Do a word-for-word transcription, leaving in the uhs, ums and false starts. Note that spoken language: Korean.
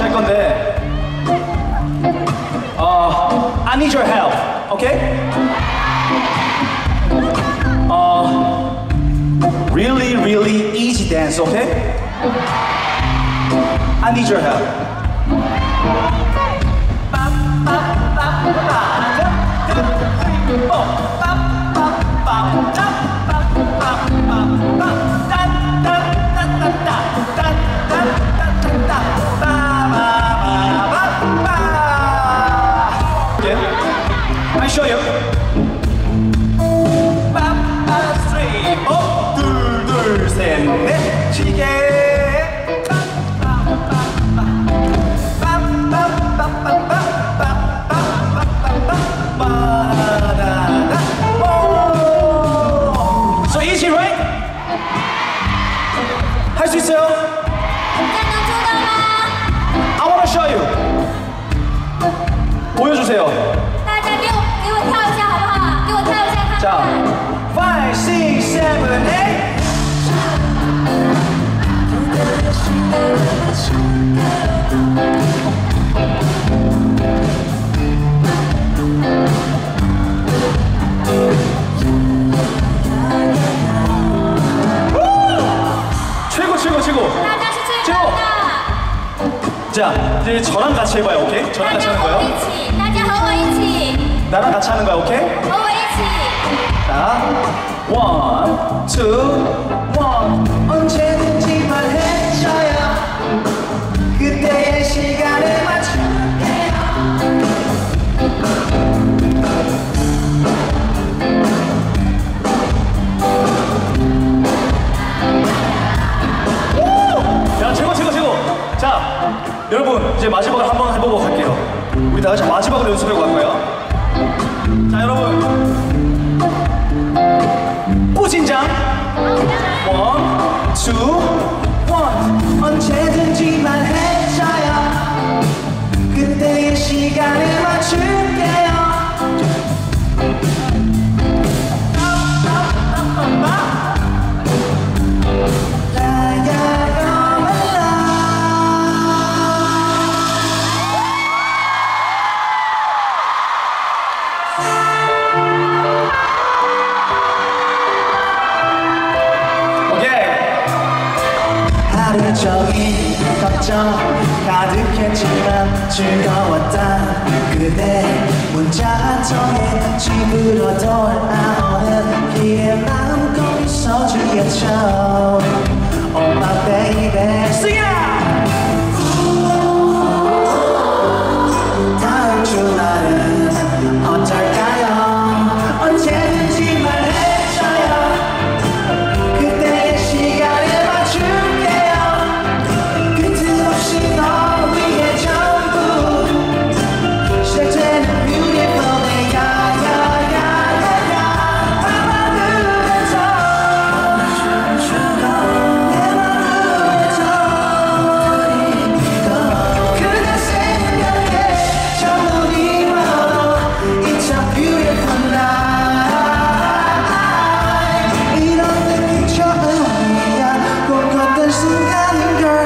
할 건데, 어, I need your help, okay? 어, really, really easy dance, okay? I need your help. I show you. three, 어, 둘, 둘, 셋, 넷, 시계. So easy, right? 할 수 있어요? I want to show you. 보여주세요. 자, five, six, seven, eight. 최고, 최고, 최고. 최고. 자, 이제 저랑 같이 해봐요, 오케이? 저랑 같이 하는 거예요. 나랑 같이 하는 거야, 오케이? 자, one, two, one. 언제든지 말해줘요. 그때의 시간에 맞출게요. 오! 야, 최고, 최고, 최고. 자, 여러분, 이제 마지막으로 한번 해보고 갈게요. 우리 다 같이 마지막으로 연습해보고 갈 거예요. 자, 여러분. 不紧张 One, two, one. 언제든지 말해줘요. 그때의 시간에 맞출게요. 하루종일 걱정 가득했지만 즐거웠다. 그대 문자 한 통에 집으로 돌아오는 길에 마음껏 있어주겠죠. Oh my baby, sing it out! 다음 주말은 어떨까요? 언제든지 말해줘요. 그때의 시간에 맞출게요. 끝없이 너 위해 전부 시작되는 beautiful day. 야야야야야 밤하늘에서 내 맘에서 그대 생각에 전부 이뤄도 It's a beautiful night. 이런 느낌 처음이야. 꼭 어떤 순간인 걸